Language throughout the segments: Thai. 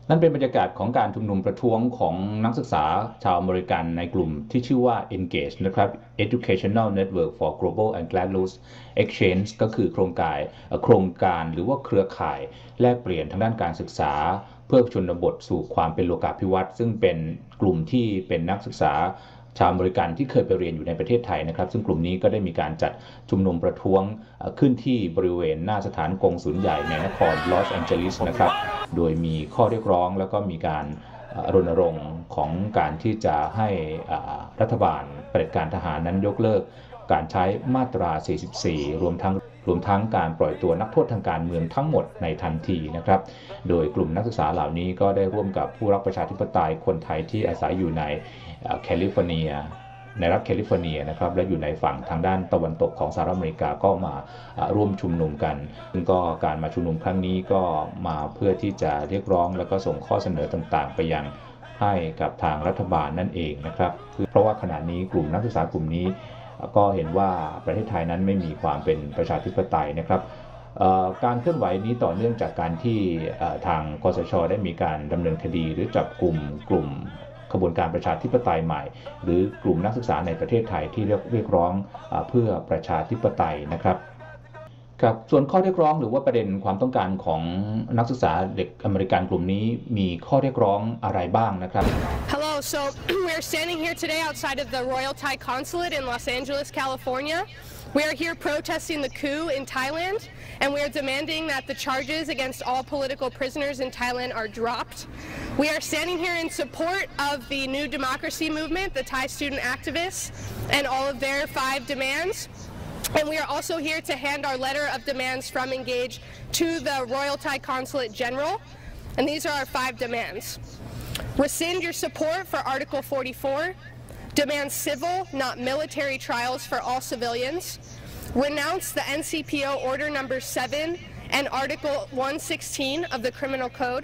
นั่นเป็นบรรยากาศของการชุมนุมประท้วงของนักศึกษาชาวอเมริกันในกลุ่มที่ชื่อว่า Engage นะครับ Educational Network for Global and Grassroots Exchange ก็คือโครงการหรือว่าเครือข่ายแลกเปลี่ยนทางด้านการศึกษาเพื่อชนบทสู่ความเป็นโลกาภิวัตน์ซึ่งเป็นกลุ่มที่เป็นนักศึกษาชาวอเมริกันที่เคยไปเรียนอยู่ในประเทศไทยนะครับซึ่งกลุ่มนี้ก็ได้มีการจัดชุมนุมประท้วงขึ้นที่บริเวณหน้าสถานกงสุลใหญ่ในนครลอสแองเจลิสนะครับโดยมีข้อเรียกร้องแล้วก็มีการรณรงค์ของการที่จะให้รัฐบาลเผด็จการทหารนั้นยกเลิกการใช้มาตรา 44 รวมทั้งการปล่อยตัวนักโทษทางการเมืองทั้งหมดในทันทีนะครับโดยกลุ่มนักศึกษาเหล่านี้ก็ได้ร่วมกับผู้รักประชาธิปไตยคนไทยที่อาศัยอยู่ในแคลิฟอร์เนียในรัฐแคลิฟอร์เนียนะครับและอยู่ในฝั่งทางด้านตะวันตกของสหรัฐอเมริกาก็มาร่วมชุมนุมกันซึ่งก็การมาชุมนุมครั้งนี้ก็มาเพื่อที่จะเรียกร้องแล้วก็ส่งข้อเสนอต่างๆไปยังให้กับทางรัฐบาลนั่นเองนะครับเพราะว่าขณะนี้กลุ่มนักศึกษากลุ่มนี้ก็เห็นว่าประเทศไทยนั้นไม่มีความเป็นประชาธิปไตยนะครับการเคลื่อนไหวนี้ต่อเนื่องจากการที่ทางคสช.ได้มีการดำเนินคดีหรือจับกลุ่มขบวนการประชาธิปไตยใหม่หรือกลุ่มนักศึกษาในประเทศไทยที่เรียกร้องเพื่อประชาธิปไตยนะครับครับส่วนข้อเรียกร้องหรือว่าประเด็นความต้องการของนักศึกษาเด็กอเมริกันกลุ่มนี้มีข้อเรียกร้องอะไรบ้างนะครับ Hello, so we're standing here today outside of the Royal Thai Consulate in Los Angeles, California. We are here protesting the coup in Thailand, and we are demanding that the charges against all political prisoners in Thailand are dropped. We are standing here in support of the New Democracy Movement, the Thai student activists, and all of their 5 demands. And we are also here to hand our letter of demands from Engage to the Royal Thai Consulate General. And these are our 5 demands. Rescind your support for Article 44. Demand civil, not military trials for all civilians. Renounce the NCPO Order Number 7 and Article 116 of the Criminal Code.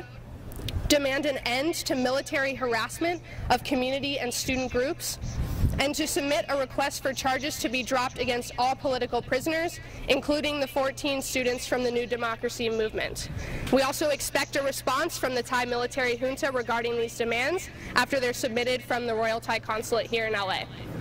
Demand an end to military harassment of community and student groups. And to submit a request for charges to be dropped against all political prisoners, including the 14 students from the New Democracy Movement. We also expect a response from the Thai military junta regarding these demands after they're submitted from the Royal Thai Consulate here in LA.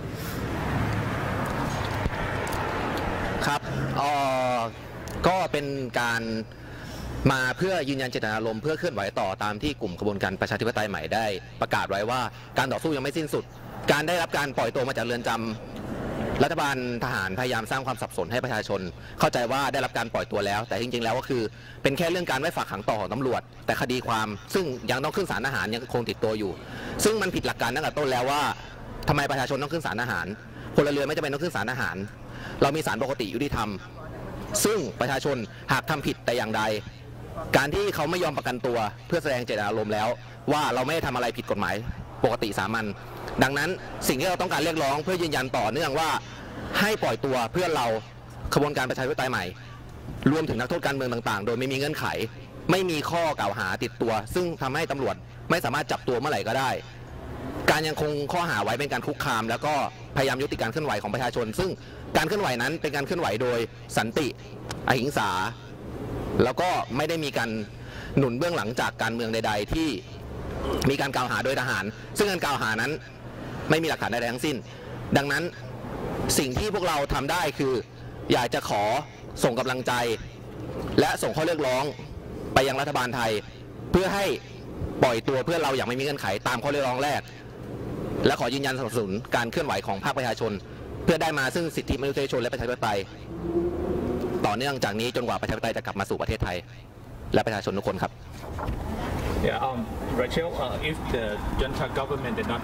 ครับก็เป็นการมาเพื่อยืนยันเจตนารมณ์เพื่อเคลื่อนไหวต่อตามที่กลุ่มกระบวนการประชาธิปไตยใหม่ได้ประกาศไว้ว่าการต่อสู้ยังไม่สิ้นสุดการได้รับการปล่อยตัวมาจากเรือนจำรัฐบาลทหารพยายามสร้างความสับสนให้ประชาชนเข้าใจว่าได้รับการปล่อยตัวแล้วแต่จริงๆแล้วก็คือเป็นแค่เรื่องการไว้ฝากขังต่อของตำรวจแต่คดีความซึ่งยังต้องขึ้นศาลทหารยังคงติดตัวอยู่ซึ่งมันผิดหลักการตั้งแต่ต้นแล้วว่าทำไมประชาชนต้องขึ้นศาลทหารพลเรือนไม่จำเป็นต้องขึ้นศาลทหารเรามีศาลปกติยุติธรรมซึ่งประชาชนหากทำผิดแต่อย่างใดการที่เขาไม่ยอมประกันตัวเพื่อแสดงเจตนารมณ์แล้วว่าเราไม่ได้ทำอะไรผิดกฎหมายปกติสามัญดังนั้นสิ่งที่เราต้องการเรียกร้องเพื่อยืนยันต่อเนื่องว่าให้ปล่อยตัวเพื่อเราขบวนการประชาธิปไตยใหม่รวมถึงนักโทษการเมืองต่างๆโดยไม่มีเงื่อนไขไม่มีข้อกล่าวหาติดตัวซึ่งทำให้ตำรวจไม่สามารถจับตัวเมื่อไหร่ก็ได้การยังคงข้อหาไว้เป็นการคุกคามแล้วก็พยายามยุติการเคลื่อนไหวของประชาชนซึ่งการเคลื่อนไหวนั้นเป็นการเคลื่อนไหวโดยสันติอหิงสาแล้วก็ไม่ได้มีการหนุนเบื้องหลังจากการเมืองใดๆที่มีการกล่าวหาโดยทหารซึ่งการกล่าวหานั้นไม่มีหลักฐานใดๆทั้งสิ้นดังนั้นสิ่งที่พวกเราทำได้คืออยากจะขอส่งกำลังใจและส่งข้อเรียกร้องไปยังรัฐบาลไทยเพื่อให้ปล่อยตัวเพื่อเราอย่างไม่มีเงื่อนไขตามข้อเรียกร้องแรกและขอยืนยันสนับสนุนการเคลื่อนไหวของภาคประชาชนเพื่อได้มาซึ่งสิทธิมนุษยชนและประชาธิปไตยต่อเนื่องจากนี้จนกว่าประชาธิปไตยจะกลับมาสู่ประเทศไทยและประชาชนทุกคนครับ Yeah, Rachel, if the junta government did not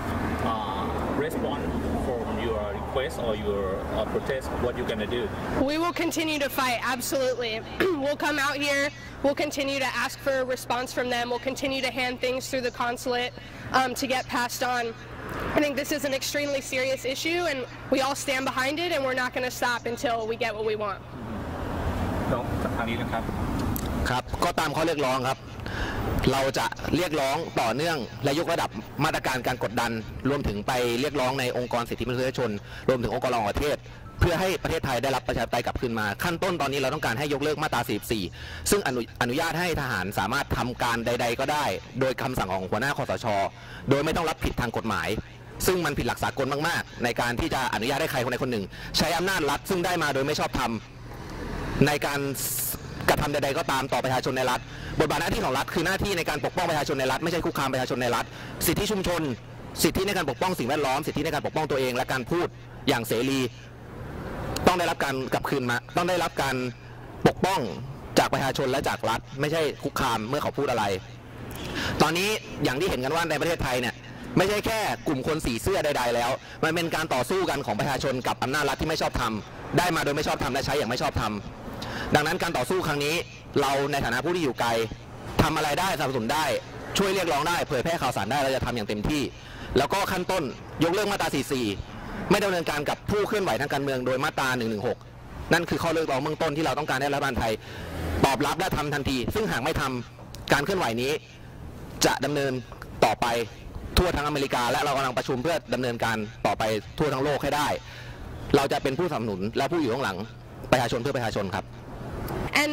respond from your request or your protest, what you gonna do? We will continue to fight, absolutely. We'll come out here, we'll continue to ask for a response from them, we'll continue to hand things through the consulate to get passed on. I think this is an extremely serious issue and we all stand behind it and we're not going to stop until we get what we want. ทางนี้นะครับครับก็ตามข้อเรียกร้องครับเราจะเรียกร้องต่อเนื่องและยกระดับมาตรการการกดดันรวมถึงไปเรียกร้องในองค์กรสิทธิมนุษยชนรวมถึงองค์กรระหว่างประเทศเพื่อให้ประเทศไทยได้รับประชาธิปไตยกลับคืนมาขั้นต้นตอนนี้เราต้องการให้ยกเลิกมาตรา 44 ซึ่งอนุญาตให้ทหารสามารถทำการใดๆก็ได้โดยคำสั่งของหัวหน้าคสช.โดยไม่ต้องรับผิดทางกฎหมายซึ่งมันผิดหลักสากลมากๆในการที่จะอนุญาตให้ใครคนใดคนหนึ่งใช้อำนาจรัฐซึ่งได้มาโดยไม่ชอบธรรมในการกระทำใดๆก็ตามต่อประชาชนในรัฐบทบาทหน้าที่ของรัฐคือหน้าที่ในการปกป้องประชาชนในรัฐไม่ใช่คุกคามประชาชนในรัฐสิทธิชุมชนสิทธิในการปกป้องสิ่งแวดล้อมสิทธิในการปกป้องตัวเองและการพูดอย่างเสรีต้องได้รับการกลับคืนมาต้องได้รับการปกป้องจากประชาชนและจากรัฐไม่ใช่คุกคามเมื่อเขาพูดอะไรตอนนี้อย่างที่เห็นกันว่าในประเทศไทยเนี่ยไม่ใช่แค่กลุ่มคนสีเสื้อใดๆแล้วมันเป็นการต่อสู้กันของประชาชนกับอำนาจรัฐที่ไม่ชอบธรรมได้มาโดยไม่ชอบธรรมและใช้อย่างไม่ชอบธรรมดังนั้นการต่อสู้ครั้งนี้เราในฐานะผู้ที่อยู่ไกลทำอะไรได้สนับสนุนได้ช่วยเรียกร้องได้เผยแพร่ข่าวสารได้เราจะทำอย่างเต็มที่แล้วก็ขั้นต้นยกเลิกมาตรา 44 ไม่ดำเนินการกับผู้เคลื่อนไหวทางการเมืองโดยมาตรา 116 นั่นคือข้อเรียกร้องเบื้องต้นที่เราต้องการให้รัฐบาลไทยตอบรับและทำทันทีซึ่งหากไม่ทำการเคลื่อนไหวนี้จะดำเนินต่อไปทั่วทั้งอเมริกาและเรากำลังประชุมเพื่อดำเนินการต่อไปทั่วทั้งโลกให้ได้เราจะเป็นผู้สนับสนุนและผู้อยู่ข้างหลังประชาชนเพื่อประชาชนครับ And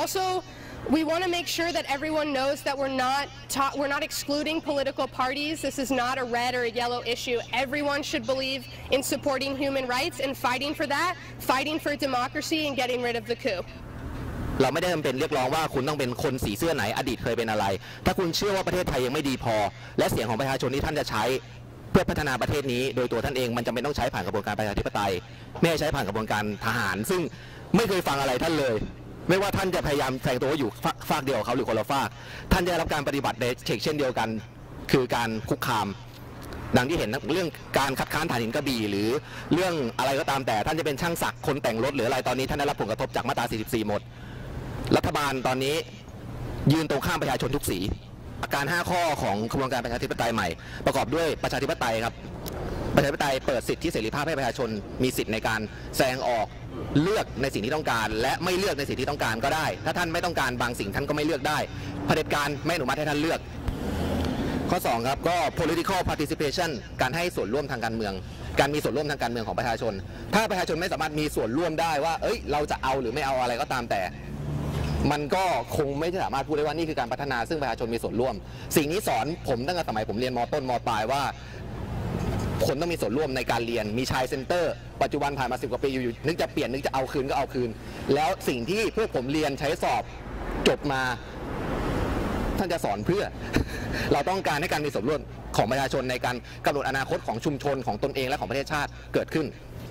we want to make sure that everyone knows that we're not excluding political parties. This is not a red or a yellow issue. Everyone should believe in supporting human rights and fighting for that, fighting for democracy and getting rid of the coup. เราไม่ได้จำเป็นเรียกร้องว่าคุณต้องเป็นคนสีเสื้อไหนอดีตเคยเป็นอะไรถ้าคุณเชื่อว่าประเทศไทยยังไม่ดีพอและเสียงของประชาชนที่ท่านจะใช้เพื่อพัฒนาประเทศนี้โดยตัวท่านเองมันจำเป็นต้องใช้ผ่านกระบวนการประชาธิปไตยไม่ใช้ผ่านกระบวนการทหารซึ่งไม่เคยฟังอะไรท่านเลยไม่ว่าท่านจะพยายามแฝงตัวอยู่ฝากเดียวกับเขาหรือคนละฝากท่านจะได้รับการปฏิบัติในเช่นเดียวกันคือการคุกคามดังที่เห็นเรื่องการคัดค้านฐานหินกระบี่หรือเรื่องอะไรก็ตามแต่ท่านจะเป็นช่างศักดิ์คนแต่งรถหรืออะไรตอนนี้ท่านได้รับผลกระทบจากมาตรา 44 หมดรัฐบาลตอนนี้ยืนตรงข้ามประชาชนทุกสีการ5 ข้อของกระบวนการประชาธิปไตยใหม่ประกอบด้วยประชาธิปไตยครับประชาธิปไตยเปิดสิทธิเสรีภาพให้ประชาชนมีสิทธิ์ในการแสดงออกเลือกในสิ่งที่ต้องการและไม่เลือกในสิ่งที่ต้องการก็ได้ถ้าท่านไม่ต้องการบางสิ่งท่านก็ไม่เลือกได้เผด็จการไม่อนุมัติให้ท่านเลือกข้อ2ครับก็ political participation การให้ส่วนร่วมทางการเมืองการมีส่วนร่วมทางการเมืองของประชาชนถ้าประชาชนไม่สามารถมีส่วนร่วมได้ว่าเราจะเอาหรือไม่เอาอะไรก็ตามแต่มันก็คงไม่สามารถพูดได้ว่านี่คือการพัฒนาซึ่งประชาชนมีส่วนร่วมสิ่งนี้สอนผมตั้งแต่สมัยผมเรียนม.ต้นม.ปลายว่าคนต้องมีส่วนร่วมในการเรียนมีชายเซ็นเตอร์ปัจจุบันผ่านมา10 กว่าปีอยู่นึกจะเปลี่ยนนึกจะเอาคืนก็เอาคืนแล้วสิ่งที่พวกผมเรียนใช้สอบจบมาท่านจะสอนเพื่อ เราต้องการให้การมีส่วนร่วมของประชาชนในการกำหนดอนาคตของชุมชนของตนเองและของประเทศชาติเกิดขึ้น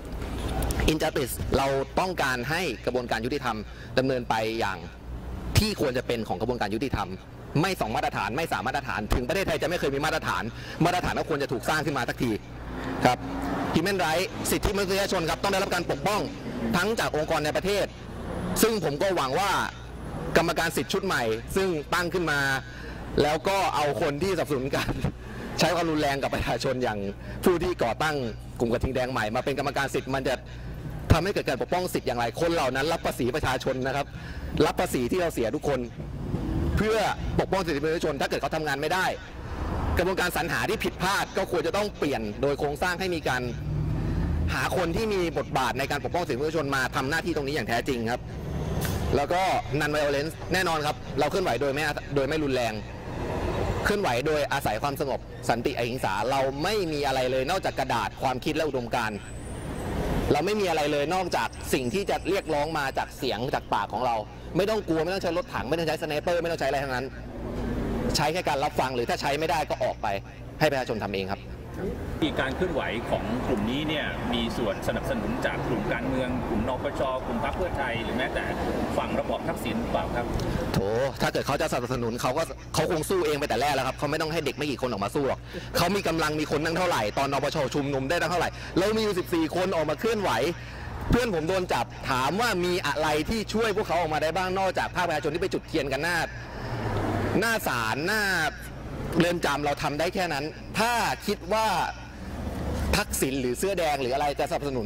Injustice เราต้องการให้กระบวนการยุติธรรมดำเนินไปอย่างที่ควรจะเป็นของกระบวนการยุติธรรมไม่2 มาตรฐานไม่3 มาตรฐานถึงประเทศไทยจะไม่เคยมีมาตรฐานก็ควรจะถูกสร้างขึ้นมาสักทีครับ Human Rights สิทธิมนุษยชนครับต้องได้รับการปกป้องทั้งจากองค์กรในประเทศซึ่งผมก็หวังว่ากรรมการสิทธิชุดใหม่ซึ่งตั้งขึ้นมาแล้วก็เอาคนที่สนับสนุนการใช้ความรุนแรงกับประชาชนอย่างผู้ที่ก่อตั้งกลุ่มกระทิงแดงใหม่มาเป็นกรรมการสิทธิ์มันจะทำให้เกิดการปกป้องสิทธิ์อย่างไรคนเหล่านั้นรับภาษีประชาชนนะครับรับภาษีที่เราเสียทุกคนเพื่อปกป้องสิทธิมนุษยชนถ้าเกิดเขาทำงานไม่ได้กระบวนการสรรหาที่ผิดพลาดก็ควรจะต้องเปลี่ยนโดยโครงสร้างให้มีการหาคนที่มีบทบาทในการปกป้องสิทธิมนุษยชนมาทำหน้าที่ตรงนี้อย่างแท้จริงครับแล้วก็ non-violence แน่นอนครับเราเคลื่อนไหวโดยไม่รุนแรงเคลื่อนไหวโดยอาศัยความสงบสันติอหิงสาเราไม่มีอะไรเลยนอกจากกระดาษความคิดและอุดมการณ์เราไม่มีอะไรเลยนอกจากสิ่งที่จะเรียกร้องมาจากเสียงจากปากของเราไม่ต้องกลัวไม่ต้องใช้รถถังไม่ต้องใช้สไนเปอร์ไม่ต้องใช้อะไรทั้งนั้นใช้แค่การรับฟังหรือถ้าใช้ไม่ได้ก็ออกไปให้ประชาชนทำเองครับการเคลื่อนไหวของกลุ่มนี้เนี่ยมีส่วนสนับสนุนจากกลุ่มการเมืองกลุ่มนปช.กลุ่มพรรคเพื่อไทยหรือแม้แต่ฝั่งระบอบทักษิณเปล่าครับโถถ้าเกิดเขาจะสนับสนุนเขาคงสู้เองไปแต่แรกแล้วครับเขาไม่ต้องให้เด็กไม่กี่คนออกมาสู้หรอกเขามีกำลังมีคนนั่งเท่าไหร่ตอนนปช.ชุมนุมได้ตั้งเท่าไหร่เรามีอยู่14 คนออกมาเคลื่อนไหวเพื่อนผมโดนจับถามว่ามีอะไรที่ช่วยพวกเขาออกมาได้บ้างนอกจากภาคประชาชนที่ไปจุดเทียนกันหน้าศาลหน้าเรือนจำเราทำได้แค่นั้นถ้าคิดว่าทักษิณหรือเสื้อแดงหรืออะไรจะสนับสนุน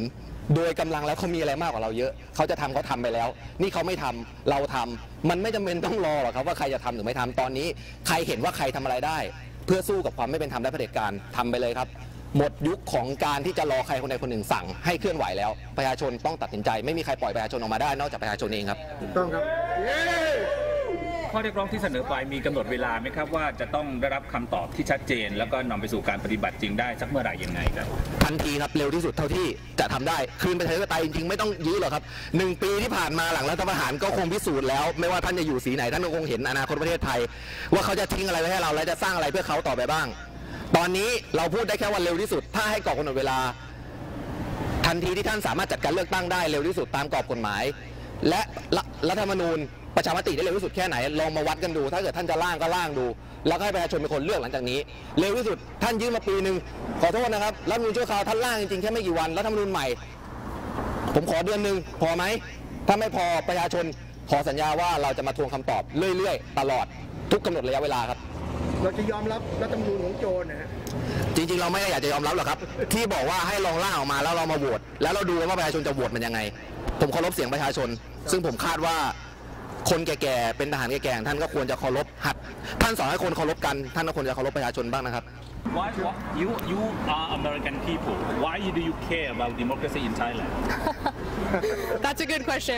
โดยกำลังแล้วเขามีอะไรมากกว่าเราเยอะเขาจะทำเขาทำไปแล้วนี่เขาไม่ทำเราทำมันไม่จำเป็นต้องรอหรอกครับว่าใครจะทำหรือไม่ทำตอนนี้ใครเห็นว่าใครทำอะไรได้เพื่อสู้กับความไม่เป็นธรรมและเผด็จการทำไปเลยครับหมดยุคของการที่จะรอใครคนใดคนหนึ่งสั่งให้เคลื่อนไหวแล้วประชาชนต้องตัดสินใจไม่มีใครปล่อยประชาชนออกมาได้นอกจากประชาชนเองครับถูกต้องครับข้อเรียกร้องที่เสนอไปมีกำหนดเวลาไหมครับว่าจะต้องได้รับคำตอบที่ชัดเจนแล้วก็นำไปสู่การปฏิบัติจริงได้สักเมื่อไหร่ยังไงครับทันทีครับเร็วที่สุดเท่าที่จะทำได้คืนประชาธิปไตยจริงๆไม่ต้องยื้อหรอกครับ1 ปีที่ผ่านมาหลังรัฐประหารก็คงพิสูจน์แล้วไม่ว่าท่านจะอยู่สีไหนท่านก็คงเห็นอนาคตประเทศไทยว่าเขาจะทิ้งอะไรไว้ให้เราและจะสร้างอะไรเพื่อเขาต่อไปบ้างตอนนี้เราพูดได้แค่ว่าเร็วที่สุดถ้าให้กรอบกำหนดเวลาทันทีที่ท่านสามารถจัดการเลือกตั้งได้เร็วที่สุดตามกรอบกฎหมายและรัฐธรรมนูญประชามติได้เร็วที่สุดแค่ไหนลองมาวัดกันดูถ้าเกิดท่านจะร่างก็ร่างดูแล้วให้ประชาชนเป็นคนเลือกหลังจากนี้เร็วที่สุดท่านยื่นมาปีหนึ่งขอโทษนะครับรัฐธรรมนูญชั่วคราวท่านร่างจริงๆแค่ไม่กี่วันรัฐธรรมนูญใหม่ผมขอเดือนหนึ่งพอไหมถ้าไม่พอประชาชนขอสัญญาว่าเราจะมาทวงคำตอบเรื่อยๆตลอดทุกกำหนดระยะเวลาครับเราจะยอมรับรัฐธรรมนูญของโจรนะฮะจริงๆเราไม่ได้อยากจะยอมรับหรอกครับที่บอกว่าให้ลองร่างออกมาแล้วเรามาโหวตแล้วเราดูว่าประชาชนจะโหวตมันยังไงผมเคารพเสียงประชาชนซึ่งผมคาดว่าคนแก่ๆเป็นทหารแก่ๆท่านก็ควรจะเคารพหัดท่านสอนให้คนเคารพกันท่านก็ควรจะเคารพประชาชนบ้างนะครับ Why you are American people why do you care about democracy in Thailand That's a good question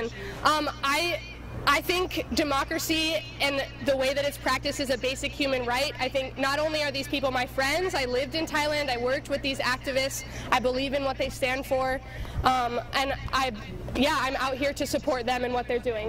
I think democracy and the way that it's practiced is a basic human right. I think not only are these people my friends, I lived in Thailand, I worked with these activists, I believe in what they stand for, and I'm out here to support them and what they're doing.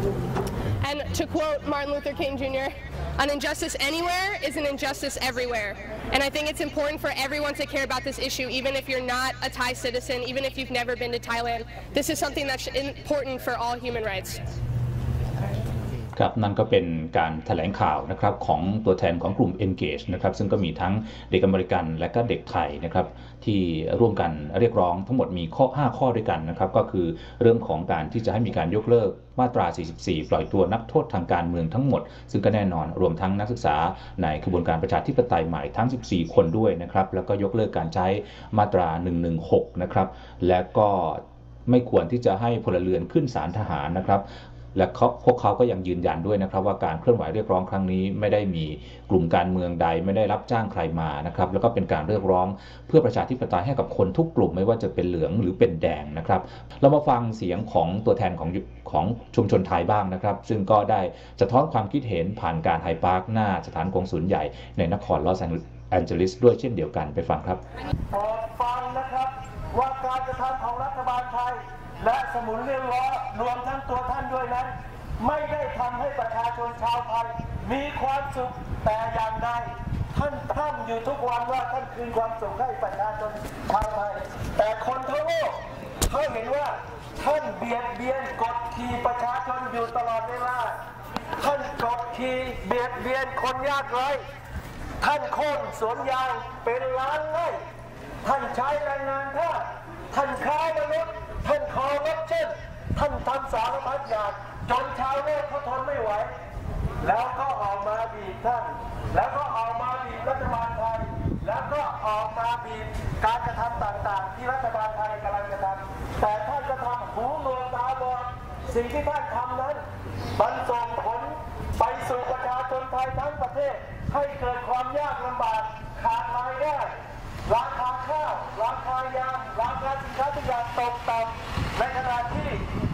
And to quote Martin Luther King Jr., an injustice anywhere is an injustice everywhere. And I think it's important for everyone to care about this issue, even if you're not a Thai citizen, even if you've never been to Thailand. This is something that's important for all human rights. ครับนั่นก็เป็นการแถลงข่าวนะครับของตัวแทนของกลุ่ม Engage นะครับซึ่งก็มีทั้งเด็กอเมริกันและก็เด็กไทยนะครับที่ร่วมกันเรียกร้องทั้งหมดมี5 ข้อด้วยกันนะครับก็คือเรื่องของการที่จะให้มีการยกเลิกมาตรา 44 ปล่อยตัวนักโทษทางการเมืองทั้งหมดซึ่งก็แน่นอนรวมทั้งนักศึกษาในขบวนการประชาธิปไตยใหม่ทั้ง14 คนด้วยนะครับแล้วก็ยกเลิกการใช้มาตรา 116 นะครับและก็ไม่ควรที่จะให้พลเรือนขึ้นศาลทหารนะครับและพวกเขาก็ยังยืนยันด้วยนะครับว่าการเคลื่อนไหวเรียกร้องครั้งนี้ไม่ได้มีกลุ่มการเมืองใดไม่ได้รับจ้างใครมานะครับแล้วก็เป็นการเรียกร้องเพื่อประชาธิปไตยให้กับคนทุกกลุ่มไม่ว่าจะเป็นเหลืองหรือเป็นแดงนะครับเรามาฟังเสียงของตัวแทนของชุมชนไทยบ้างนะครับซึ่งก็ได้สะท้อนความคิดเห็นผ่านการไฮปาร์คหน้าสถานกงสุลใหญ่ในนครลอสแอนเจลิสด้วยเช่นเดียวกันไปฟังครับโปรดฟังนะครับว่าการกระทำของรัฐบาลไทยและสมุนเรื่องล้อรวมทั้งตัวท่านด้วยนั้นไม่ได้ทำให้ประชาชนชาวไทยมีความสุขแต่อย่างใดท่านพร่ำอยู่ทุกวันว่าท่านคืนความสุขให้ประชาชนชาวไทยแต่คนทั้งโลกเขาเห็นว่าท่านเบียดเบียนกดขี่ประชาชนอยู่ตลอดเวลาท่านกดขี่เบียดเบียนคนยากไร้ท่านโค่นสวนยางเป็นล้านไร่ท่านใช้แรงงานทาสท่านค้ามนุษย์ท่านคอร์รัปชันท่านทำสารพัดอย่างจนชาวโลกเขาทนไม่ไหวแล้วก็ออกมาบีบท่านแล้วก็ออกมาบีบรัฐบาลไทยแล้วก็ออกมาบีบการกระทำต่างๆที่รัฐบาลไทยกำลังจะทำแต่ท่านก็ทำหูหนวกตาบอดสิ่งที่ท่านทำนั้นมันส่งผลไปสู่ประชาชนไทยทั้งประเทศให้เกิดความยากลำบากขาดรายได้ราคาข้าวราคายางราคาสินค้าทุกอย่างตกต่ำในขณะที่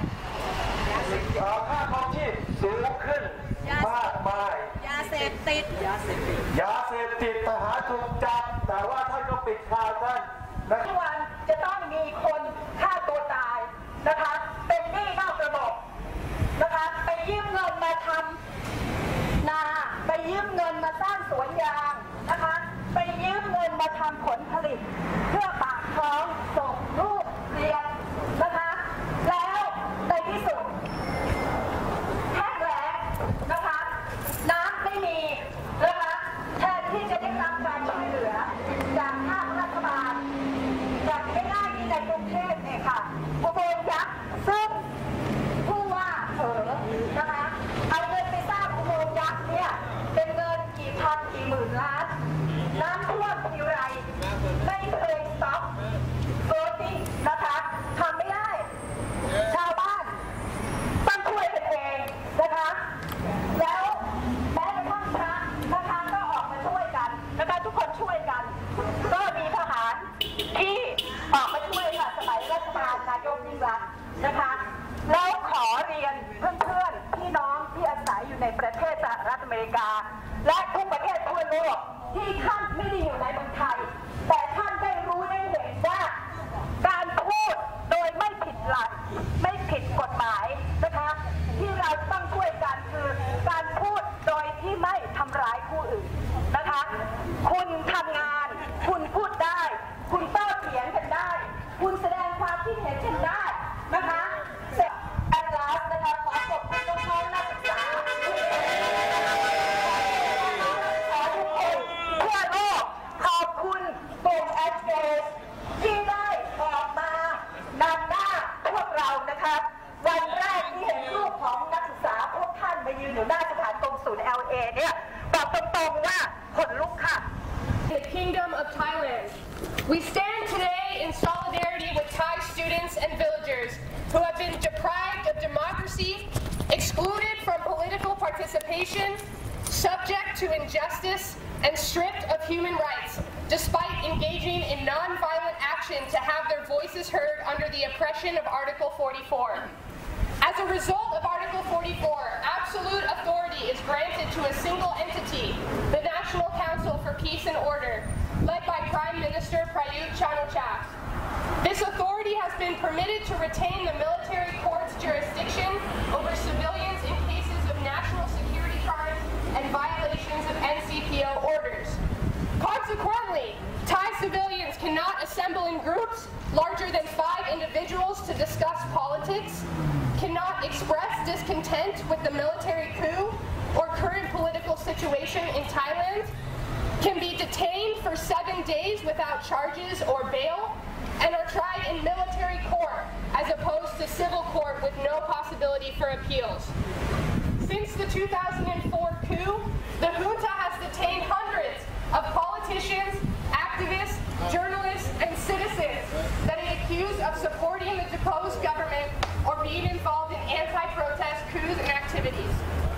ค่าครองชีพสูงขึ้นมากมายยาเสพติดทหารถูกจับแต่ว่าท่านก็ปิดข่าวกันทุกวันจะต้องมีคนฆ่าตัวตายนะคะเป็นหนี้นอกระบบนะคะไปยืมเงินมาทำนาไปยืมเงินมาสร้างสวนยางนะคะไปยืมเงินมาทำผลผลิตเพื่อปากท้องส่งลูกเรียนนะคะแล้วในที่สุดแห้งแล้งนะคะน้ำไม่มีนะคะแทนที่จะได้รับการช่วยเหลือจากภาครัฐบาลอย่างง่ายๆที่ในกรุงเทพเนี่ยค่ะอุโมงค์ยักษ์ซึ่งผู้ว่านะคะเอาเงินไปสร้างอุโมงค์ยักษ์เนี่ยเป็นเงินกี่พันกี่หมื่นล้านน้ำท่วมทีไรไม่เคยสต็อปโกรธนะคะทำริกาและทุกประเทศทั่วโลกที่ท่านไม่ได้อยู่ในเมืองไทยแต่ท่านได้รู้ได้เห็นว่าการพูดโดยไม่ผิดหลักไม่ผิดกฎหมายนะคะที่เราต้องช่วยกันคือการพูดโดยที่ไม่ทำร้ายผู้อื่นนะคะคุณทำงานคุณพูดได้คุณโต้เถียงกันได้คุณแสดงความคิดเห็นกันได้นะคะแอดลาสนะคะขอขอบคุณน้องๆนักศึกษาขอทุกคนทั่วโลกขอบคุณกลุ่มแอดเกสที่ได้ออกมานำหน้าพวกเรานะคะวันแรกที่เห็นรูปของนักศึกษาพวกท่านมายืนอยู่หน้าสถานกงสุล LA เนี่ยบอกตรงๆว่าขนลุกค่ะ The Kingdom of Thailand. We stand today in solidarity with Thai students and villagers who have been deprived of democracy, excluded from political participation, subject to injustice, and stripped of human rights, despite engaging in non-violent action to have their voices heard under the oppression of Article 44. As a result of Article 44, absolute authority is granted to a single entity, the National Council for Peace and Order, led by Prime Minister Prayut Chan-o-cha. This authority has been permitted to retain the military court's jurisdiction over civilians in cases of national security crimes and violations of NCPO orders. Consequently, Thai civilians cannot assemble in groups larger than 5 individuals to discuss politics, cannot express discontent with the military coup or current political situation in Thailand, can be detained for 7 days without charges or bail, and are tried in military court as opposed to civil court with no possibility for appeals. Since the 2004 coup, the junta has detained hundreds of politicians, activists, journalists, and citizens that it accused of supporting the deposed government or being involved in anti-protest coups and activities.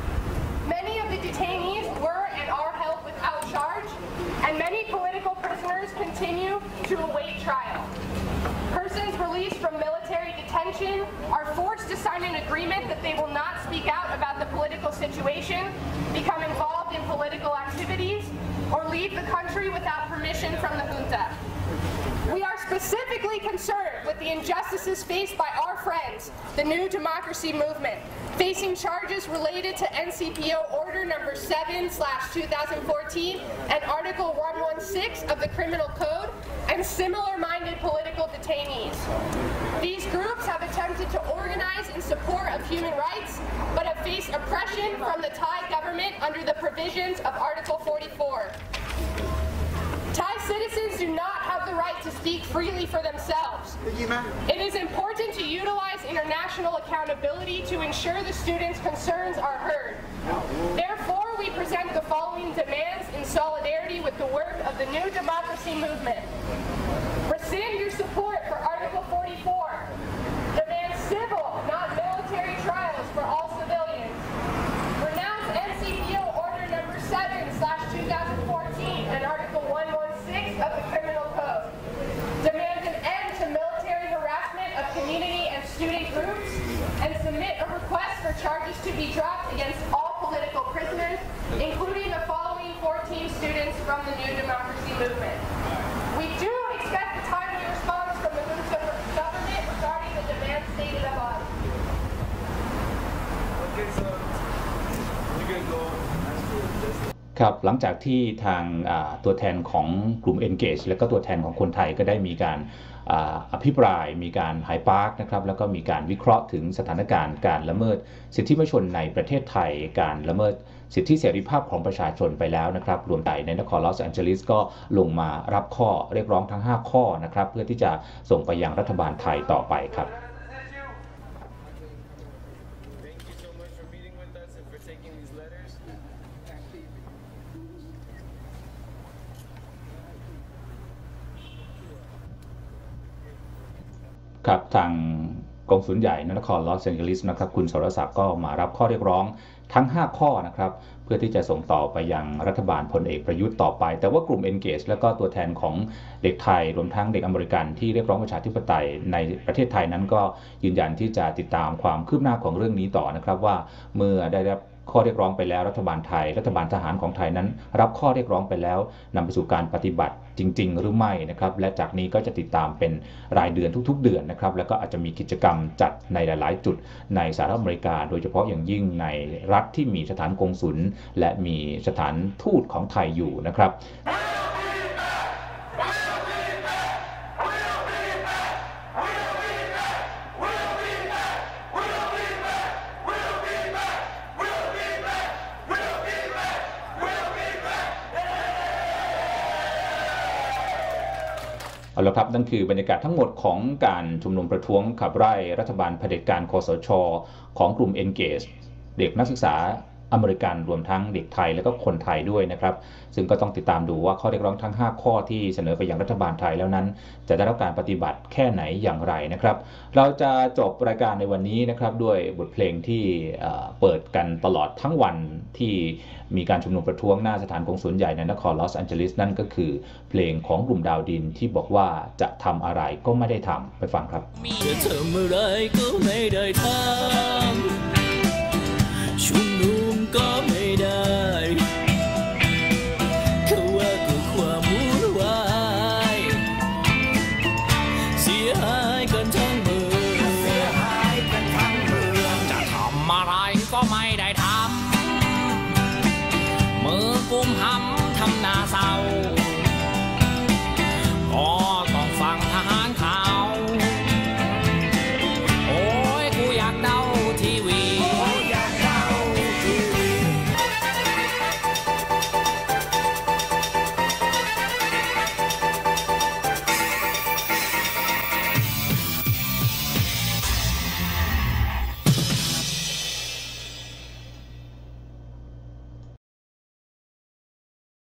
Many of the detainees were and are held without charge, and many political prisoners continue to await trial. Persons released from military detention are forced to sign an agreement that they will not speak out about the political situation, become involved in political activities, or leave the country without permission from the junta. We are specifically concerned with the injustices faced by our friends, the New Democracy Movement, facing charges related to NCPO Order Number 7/2014 and Article 116 of the Criminal Code, and similar-minded political detainees. These groups have attempted to organize in support of human rights, but have faced oppression from the Thai government under the provisions of Article 44. Thai citizens do not have the right to speak freely for themselves. It is important to utilize international accountability to ensure the students' concerns are heard. Therefore, we present the following demands in solidarity with the work of the New Democracy Movement. Rescind your support for Article 44. Demand civil, not military trials for all civilians. Renounce NCPO Order Number 7/2014 and Article 116 of the Criminal Code. Demand an end to military harassment of community and student groups, and submit a request for charges to be dropped against all political prisoners, including the following 14 students from the New Democracy Movement. We do expect a timely response from the junta government regarding the demands stated above. ครับหลังจากที่ทางตัวแทนของกลุ่ม Engage และก็ตัวแทนของคนไทยก็ได้มีการอภิปรายมีการไฮปาร์คนะครับแล้วก็มีการวิเคราะห์ถึงสถานการณ์การละเมิดสิทธิมนุษยชนในประเทศไทยการละเมิดสิทธิเสรีภาพของประชาชนไปแล้วนะครับรวมใจในนครลอสแอนเจลิสก็ลงมารับข้อเรียกร้องทั้ง5ข้อนะครับเพื่อที่จะส่งไปยังรัฐบาลไทยต่อไปครับ ครับทางกองสุลใหญ่นครลอสแอนเจลิสนะครับคุณสรศักดิ์ก็มารับข้อเรียกร้องทั้ง5ข้อนะครับพื่อที่จะส่งต่อไปยังรัฐบาลพลเอกประยุทธ์ต่อไปแต่ว่ากลุ่ม Engage และก็ตัวแทนของเด็กไทยรวมทั้งเด็กอเมริกันที่เรียกร้องประชาธิปไตยในประเทศไทยนั้นก็ยืนยันที่จะติดตามความคืบหน้าของเรื่องนี้ต่อนะครับว่าเมื่อได้รับข้อเรียกร้องไปแล้วรัฐบาลไทยรัฐบาลทหารของไทยนั้นรับข้อเรียกร้องไปแล้วนำไปสู่การปฏิบัติจริงๆหรือไม่นะครับและจากนี้ก็จะติดตามเป็นรายเดือนทุกๆเดือนนะครับแล้วก็อาจจะมีกิจกรรมจัดในหลายๆจุดในสหรัฐอเมริกาโดยเฉพาะอย่างยิ่งในรัฐที่มีสถานกงสุลและมีสถานทูตของไทยอยู่นะครับเอาละครับนั่นคือบรรยากาศทั้งหมดของการชุมนุมประท้วงขับไล่รัฐบาลเผด็จการคสช.ของกลุ่ม Engage เด็กนักศึกษาอเมริกันรวมทั้งเด็กไทยและก็คนไทยด้วยนะครับซึ่งก็ต้องติดตามดูว่าข้อเรียกร้องทั้ง5ข้อที่เสนอไปยังรัฐบาลไทยแล้วนั้นจะได้รับการปฏิบัติแค่ไหนอย่างไรนะครับเราจะจบรายการในวันนี้นะครับด้วยบทเพลงที่เปิดกันตลอดทั้งวันที่มีการชุมนุมประท้วงหน้าสถานกงสุลใหญ่ในนครลอสแอนเจลิสนั่นก็คือเพลงของกลุ่มดาวดินที่บอกว่าจะทำอะไรก็ไม่ได้ทำไปฟังครับจะทำอะไรก็ไม่ได้ทำ